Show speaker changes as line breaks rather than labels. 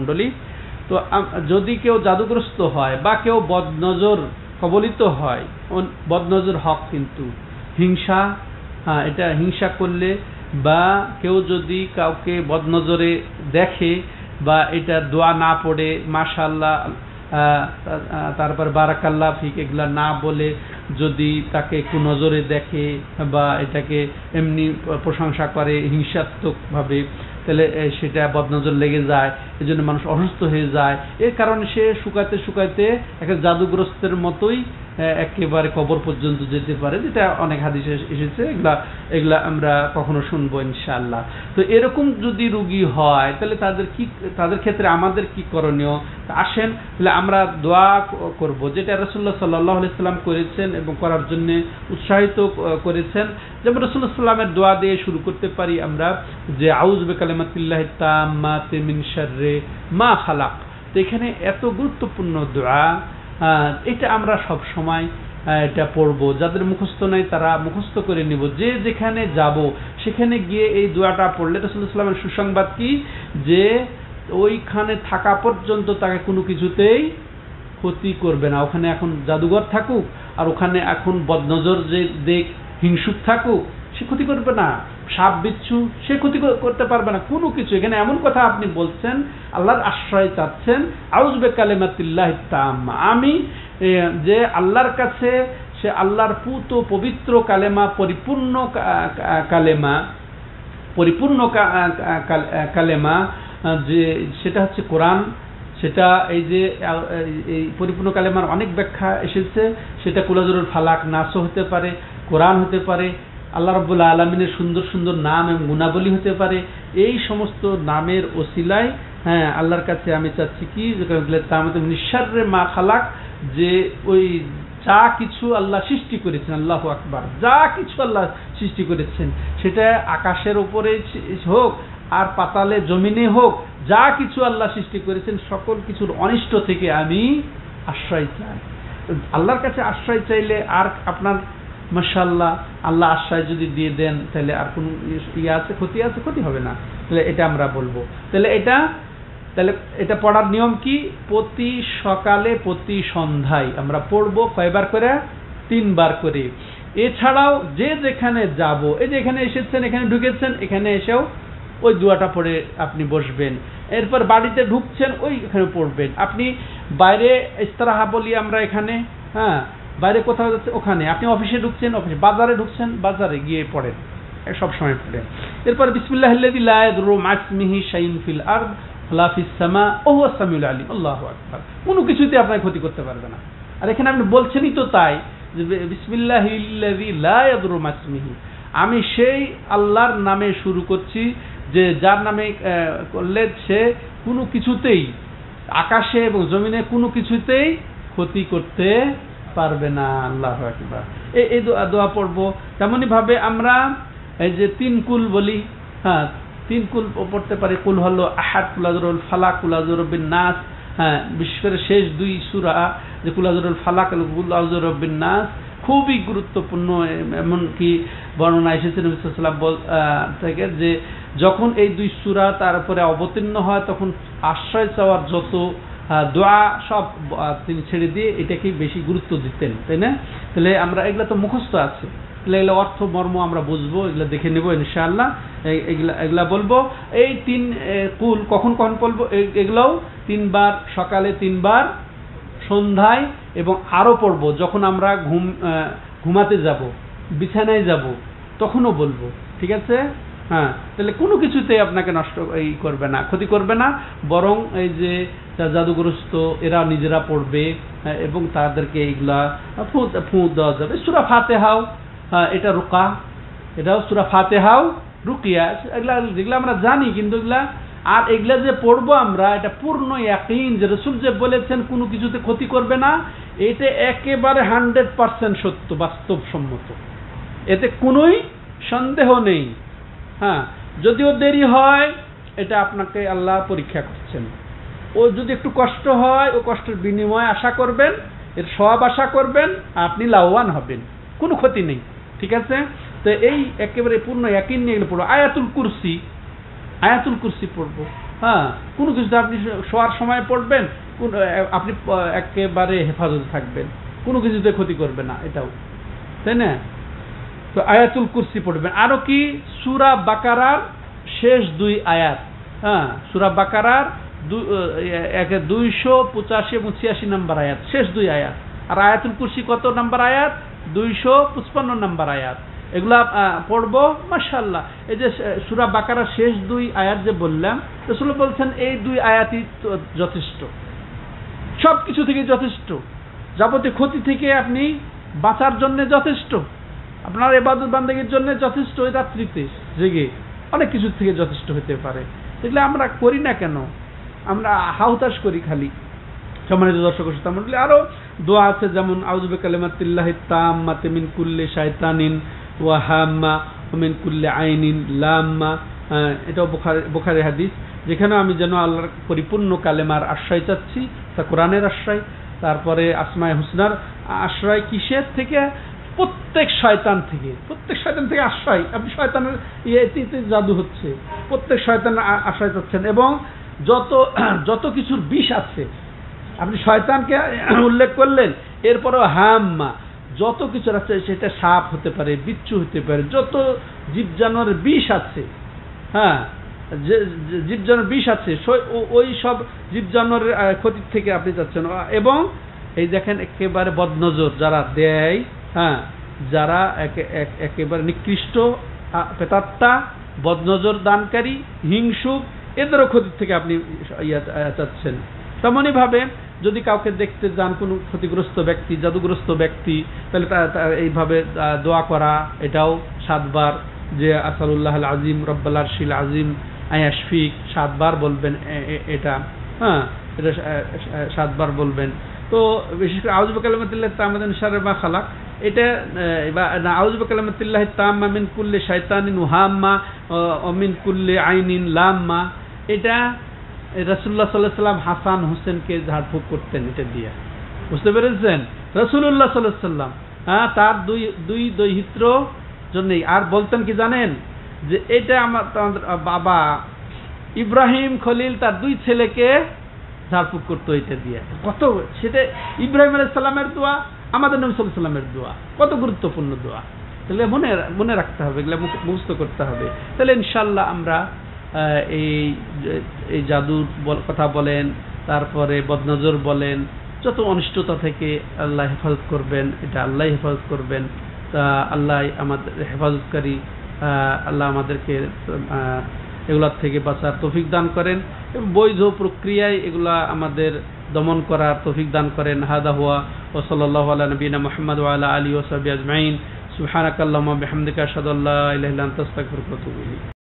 মণ্ডলী। তো যদি কেউ জাদুগ্রস্ত হয় বা কেউ বদনজর কবলিত হয়, বদনজর হক কিন্তু হিংসা, এটা হিংসা করলে বা কেউ যদি কাউকে বদনজরে দেখে বা এটা দোয়া না পড়ে মাশাআল্লাহ তারপর বারাকাল্লাহ ফিক এগুলা না বলে যদি তাকে একটু নজরে দেখে বা এটাকে এমনি প্রশংসা করে হিংসাত্মকভাবে, তাহলে সেটা বদনজর লেগে যায়, এই জন্য মানুষ অসুস্থ হয়ে যায়। এর কারণে সে শুকাতে শুকাতে একটা জাদুগ্রস্তের মতোই একেবারে কবর পর্যন্ত যেতে পারে, যেটা অনেক হাদিসে এসেছে। এগুলা আমরা কখনো শুনবো ইনশাআল্লাহ। তো এরকম যদি রোগী হয় তাহলে তাদের ক্ষেত্রে আমাদের কি করণীয়? আসেন তাহলে আমরা দোয়া করব, যেটা রাসূলুল্লাহ সাল্লাল্লাহু আলাইহি সাল্লাম করেছেন এবং করার জন্য উৎসাহিত করেছেন। যেমন রাসূলুল্লাহ সাল্লামের দোয়া দিয়ে শুরু করতে পারি আমরা, যে আউযু বিকালিমাতিল্লাহি তাম্মাতি মিন শাররি মা খালাক। তো এখানে এত গুরুত্বপূর্ণ দোয়া, এটা আমরা সব সময় এটা পড়বো। যাদের মুখস্থ নাই তারা মুখস্থ করে নিব। যে যেখানে যাব সেখানে গিয়ে এই দোয়াটা পড়লে রাসূলুল্লাহ সাল্লাল্লাহু আলাইহি ওয়াসাল্লামের সুসংবাদ কি, যে ওইখানে থাকা পর্যন্ত তাকে কোনো কিছুতেই ক্ষতি করবে না। ওখানে এখন জাদুঘর থাকুক আর ওখানে এখন বদনজর যে দেখ হিংসুক থাকুক, সে ক্ষতি করবে না। সাপ বিচ্ছু সে ক্ষতি করতে পারবে না, কোনো কিছু। এখানে এমন কথা আপনি বলছেন, আল্লাহর আশ্রয় চাচ্ছেন, আউযু বিকালিমাতিল্লাহি তাম্মা, আমি যে আল্লাহর কাছে, সে আল্লাহর পুত পবিত্র কালেমা, পরিপূর্ণ কালেমা, যে সেটা হচ্ছে কোরআন। সেটা এই যে এই পরিপূর্ণ কালেমার অনেক ব্যাখ্যা এসেছে, সেটা কুলাজুরুল ফালাক, নাসও হতে পারে, কোরআন হতে পারে, আল্লাহ রাব্বুল আলামিনের সুন্দর সুন্দর নাম এবং গুণাবলী হতে পারে। এই সমস্ত নামের ওসিলায় আল্লাহর কাছে আমি চাচ্ছি কি, মিন শাররি মা খালাক, যে ওই যা কিছু আল্লাহ সৃষ্টি করেছেন, আল্লাহু আকবার, যা কিছু আল্লাহ সৃষ্টি করেছেন, সেটা আকাশের উপরে হোক আর পাতালে জমিনে হোক, যা কিছু আল্লাহ সৃষ্টি করেছেন সকল কিছুর অনিষ্ট থেকে আমি আশ্রয় চাই। আল্লাহর কাছে আশ্রয় চাইলে আর আপনার মাশাআল্লাহ আল্লাহ আশ্রয় যদি দিয়ে দেন তাহলে আর কোনো ক্ষতি হবে না। তাহলে এটা আমরা বলবো। তাহলে এটা পড়ার নিয়ম কি? প্রতি সকালে প্রতি সন্ধ্যায় আমরা পড়বো। কয়বার করে? 3 বার করে। এছাড়াও যে যেখানে যাব, এই যে এখানে এসেছেন, এখানে ঢুকেছেন, এখানে এসেও ওই দোয়াটা পড়ে আপনি বসবেন। এরপর বাড়িতে ঢুকছেন, ওই এখানে পড়বেন। আপনি বাইরে ইস্তিরাহা বলি আমরা এখানে, বাইরে কোথাও যাচ্ছে ওখানে, আপনি অফিসে ঢুকছেন অফিসে, বাজারে ঢুকছেন বাজারে গিয়ে পড়েন, সব সময় পড়েন। এরপর বিসমিল্লাহিল্লাযী লা ইয়াদুররু মা ইসমিহি শাইউন ফিল আরদ ওয়ালা ফিস সামা ওয়া হুয়াস সামিউল আলিম। আল্লাহু আকবার। কোনো কিছুতে আপনার ক্ষতি করতে পারবে না। আর এখানে আপনি বলছেনই তো তাই, যে বিসমিল্লাহিল্লাযী লা ইয়াদুররু মা ইসমিহি, আমি সেই আল্লাহর নামে শুরু করছি যে যার নামে করলে সে কোনো কিছুতেই আকাশে এবং জমিনে কোনো কিছুতেই ক্ষতি করতে পারবে না। আল্লাহু আকবার। এই দোয়া পড়বো। তেমনি ভাবে আমরা এই যে 3 কুল বলি, 3 কুল পড়তে পারি। কুল হলো আহাদ, কুল আযরুল ফালাক, কুল আযরুবিন নাস। বিশেষ করে শেষ 2 সূরা, যে কুল আযরুল ফালাক এবং কুল আযরুবিন নাস খুবই গুরুত্বপূর্ণ। এমনকি বর্ণনা এসেছে নবী সাল্লাল্লাহু আলাইহি ওয়াসাল্লাম থেকে, যে যখন এই 2 সূরা তার উপরে অবতীর্ণ হয় তখন আশ্রয় চাওয়ার যত দোয়া সব তিনি ছেড়ে দিয়ে এটাকেই বেশি গুরুত্ব দিতেন, তাই না? তাহলে আমরা এগুলা তো মুখস্থ আছে, তাহলে এগুলো অর্থ মর্ম আমরা বুঝবো, এগুলো দেখে নেবো ইনশাআল্লাহ। এগুলা বলবো। এই 3 কুল কখন বলবো? এগুলোও 3 বার সকালে, 3 বার সন্ধ্যায়, এবং আরো পড়বো যখন আমরা ঘুমাতে যাব, বিছানায় যাব, তখনও বলবো। ঠিক আছে? তাহলে কোনো কিছুতে আপনাকে নষ্ট করবে না, ক্ষতি করবে না। বরং এই যে জাদুগ্রস্ত এরা নিজেরা পড়বে এবং তাদেরকে এইগুলা ফুঁ দেওয়া যাবে। সূরা ফাতিহাও এটা রুকা, এটাও সূরা ফাতিহাও রুকিয়া, এগুলা যেগুলো আমরা জানি, কিন্তু এগুলা যে পড়বো আমরা, এটা পূর্ণ ইয়াকিন যে রাসূল যে বলেছেন কোনো কিছুতে ক্ষতি করবে না, এটা একেবারে 100% সত্য, বাস্তবসম্মত, এতে কোনোই সন্দেহ নেই। যদিও দেরি হয়, এটা আপনাকে আল্লাহ পরীক্ষা করছেন। ও যদি একটু কষ্ট হয়, ও কষ্টের বিনিময় আশা করবেন, এর সওয়াব আশা করবেন, আপনি লাভবান হবেন, কোনো ক্ষতি নেই। ঠিক আছে? তো এই একেবারে পূর্ণ ইয়াকিন নিয়ে পড়বো। আয়াতুল কুরসি পড়বো। হ্যাঁ, কোনো কিছুতে আপনি শোয়ার সময় পড়বেন, আপনি একেবারে হেফাজতে থাকবেন, কোনো কিছুতে ক্ষতি করবে না, এটাও তাই না? তো আয়াতুল কুরসি পড়বেন। আরো কি সূরা বাকারার শেষ 2 আয়াত, হ্যাঁ, সূরা বাকারার 285 এবং 86 নম্বর আয়াত, শেষ 2 আয়াত। আর আয়াতুল কুরসি কত নম্বর আয়াত? 255 নম্বর আয়াত। এগুলা পড়বো মাশাআল্লাহ। এই যে সূরা বাকারার শেষ 2 আয়াত যে বললাম, রাসূল বলছেন এই 2 আয়াতই যথেষ্ট, সবকিছু থেকে যথেষ্ট, যাবতীয় ক্ষতি থেকে আপনি বাঁচার জন্য যথেষ্ট, আপনার ইবাদত বান্দেগীর জন্য যথেষ্ট। এই রাত্রিতে জেগে অনেক কিছু থেকে যথেষ্ট হতে পারে। এগুলো আমরা করি না কেন? আমরা হাউতাস করি খালি। সম্মানিত দর্শক শ্রোতা মণ্ডলী, আরো দোয়া আছে, যেমন আউযু বিকালিমাতিল্লাহিত তাম্মাতি মিন কুল্লি শাইতানিন ওয়া হাম্মা ওয়া মিন কুল্লি আইনিন লাম্মা। এটাও বুখারী হাদিস, যেখানে আমি যেন আল্লাহর পরিপূর্ণ কালেমার আশ্রয় চাচ্ছি, তা কোরআনের আশ্রয়, তারপরে আসমায়ে হুসনার আশ্রয়। কিসের থেকে? প্রত্যেক শয়তান থেকে আশ্রয়। আপনি শয়তানের ইয়েতে জাদু হচ্ছে, প্রত্যেক শয়তানের আশ্রয় চাচ্ছেন। এবং যত কিছুর বিষ আছে, আপনি শয়তানকে উল্লেখ করলেন, এরপরেও হাম্মা, যত কিছু আছে, সেটা সাপ হতে পারে, বিচ্ছু হতে পারে, যত জীব জানোয়ারের বিষ আছে, হ্যাঁ, যে জীব জানোয়ার বিষ আছে, ওই সব জীব জানোয়ারের ক্ষতি থেকে আপনি যাচ্ছেন। এবং এই দেখেন, একেবারে বদনজর যারা দেয়, হ্যাঁ, যারা একেবারে নিকৃষ্ট প্রেতাত্মা, বদনজর দানকারী, হিংসুক, এদেরও ক্ষতি থেকে আপনি চাচ্ছেন। তেমনই ভাবে যদি কাউকে দেখতে যান, কোনো ক্ষতিগ্রস্ত ব্যক্তি, জাদুগ্রস্ত ব্যক্তি, তাহলে এইভাবে দোয়া করা, এটাও 7 বার, যে আসালুল্লাহ আল আজিম রব্বাল আরশিল আজিম আয়াশফিক 7 বার বলবেন এটা, হ্যাঁ, এটা 7 বার বলবেন। তো বিশেষ করে আউযু বিকালিমাতিল্লাহি তাম্মাতি মিন শাররি মা খালাক, এটা আউযু বিকালিমাতিল্লাহি তাম্মা মিন কুল্লি শাইতানিন ওয়া হাম্মা ওয়া মিন কুল্লি আইনিন লাম্মা, এটা রাসূলুল্লাহ সাল্লাল্লাহু আলাইহি ওয়াসাল্লাম হাসান হোসেনকে ঝাড়ফুঁক করতেন এটা দিয়ে, বুঝতে পেরেছেন? রাসূলুল্লাহ সাল্লাল্লাহু আলাইহি ওয়াসাল্লাম, হ্যাঁ, তার দুই দৈহিত্র জন্যই। আর বলতেন কি জানেন? যে এটা আমাদের বাবা ইব্রাহিম খলিল তার 2 ছেলেকে ঝাড়ফুঁক করতো এটা দিয়ে। কত সেটা ইব্রাহিম আলাইহিস সালামের দোয়া, আমাদের নবী সাল্লাল্লাহু আলাইহি ওয়াসাল্লামের দোয়া, কত গুরুত্বপূর্ণ দোয়া। তাহলে মনে রাখতে হবে, এগুলো মুখস্থ করতে হবে। তাহলে ইনশাআল্লাহ আমরা এই জাদুর কথা বলেন, তারপরে বদনজর বলেন, যত অনিষ্টতা থেকে আল্লাহ হেফাজত করবেন, এটা আল্লাহ হেফাজত করবেন। তা আল্লাহ আমাদের হেফাজতকারী, আল্লাহ আমাদেরকে এগুলার থেকে বাঁচার তৌফিক দান করেন এবং বৈধ প্রক্রিয়ায় এগুলা আমাদের দমন করার তৌফিক দান করেন। হাদা হুয়া ওয়া সাল্লাল্লাহু আলা নবিয়িনা মুহাম্মদ ওয়া আলা আলিহি ওয়া সাহবিহি আজমাইন। সুবহানাকাল্লাহুম্মা ওয়া বিহামদিকা আশহাদু আল্লা ইলাহা ইল্লা আনতা আস্তাগফিরুকা ওয়া আতুবু ইলাইক।